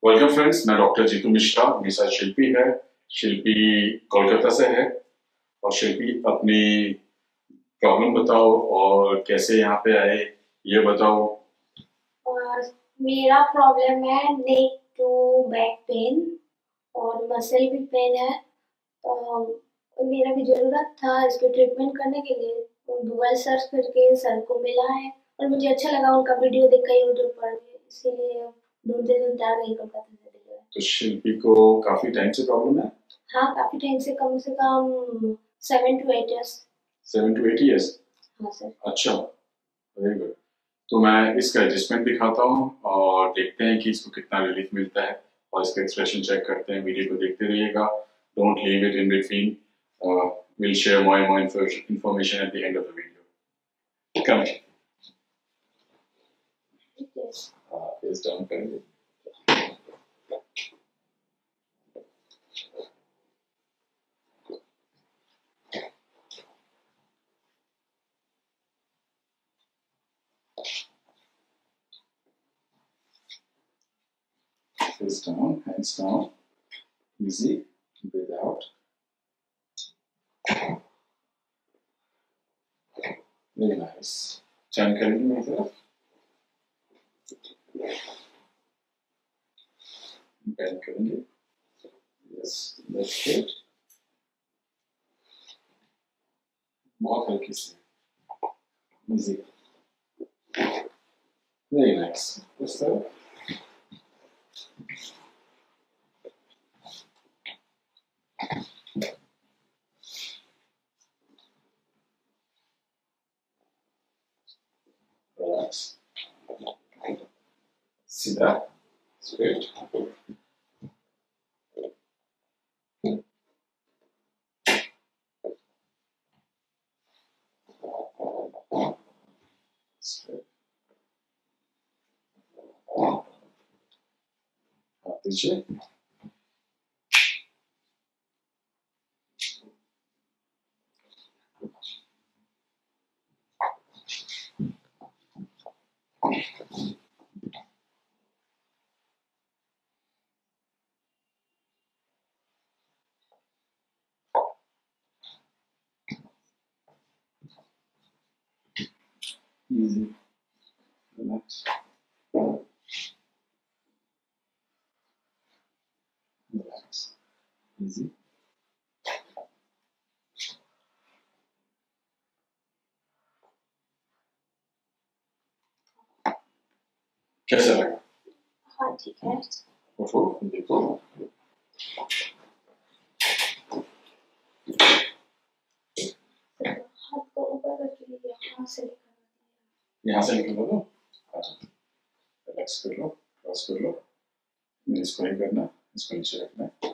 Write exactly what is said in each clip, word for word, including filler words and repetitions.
Welcome friends, मैं doctor Jeetu Mishra. मेरे साथ शिल्पी है। शिल्पी कोलकाता से है और शिल्पी अपनी प्रॉब्लम बताओ और कैसे यहाँ पे आए ये बताओ। और मेरा प्रॉब्लम है नेक टू बैक पेन और मसल भी पेन है। तो मेरा भी ज़रूरत था इसको ट्रीटमेंट करने के लिए। गूगल सर्च करके सर को मिला है और मुझे अच्छा लगा उनका वीडियो देखा यूट्यूब पर, इसीलिए ढूंढते ढूंढते आ गई कोलकाता से दिल्ली। तो शिल्पी को काफी टाइम से प्रॉब्लम है? हाँ, काफी टाइम से, कम से कम seven to eight years. Seven to eight years? हाँ सर। अच्छा, वेरी गुड। तो मैं इसका एडजस्टमेंट दिखाता हूँ और देखते हैं कि इसको कितना रिलीफ मिलता है और इसका एक्सप्रेशन चेक करते हैं। वीडियो को देखते रहिएगा, don't leave it in between. Will share more and more information at the end of the video. कम फेस डाउन करेंगे। Face down, hands down, easy, breathe out. Very nice. Turn करेंगे मेरी तरफ, bend करेंगे, yes, that's good. बहुत हल्की से, easy, very nice. इस तरफ, relax, सीधा, straight, straight, हाथ दीजिए, easy, relax, relax, easy. कैसा लगा? हाँ ठीक है। उठो, देखो, हाथ को ऊपर करके यहाँ से यहाँ से निकल दो, रिलैक्स कर लो, क्रॉस कर लो, इसको नहीं करना, इसको नीचे रखना है।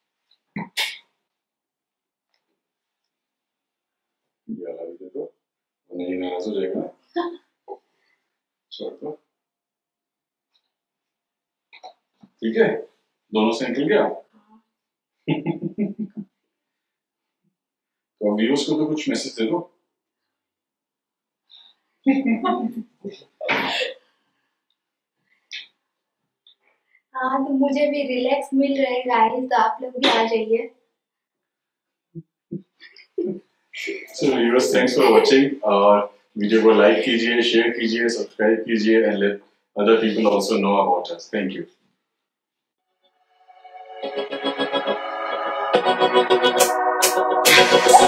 ये वाला भी दे दो, वो नहीं नाराज हो जाएगा ना, छोड़ दो। ठीक है, दोनों से निकल गया। तो अब व्यूअर्स को तो कुछ मैसेज दे दो। हाँ, तो मुझे भी रिलैक्स मिल रहा है गाइस, तो आप लोग भी आ जाइए। So viewers, thanks for watching और वीडियो को लाइक कीजिए, शेयर कीजिए, सब्सक्राइब कीजिए and let other people also know about us. Thank you.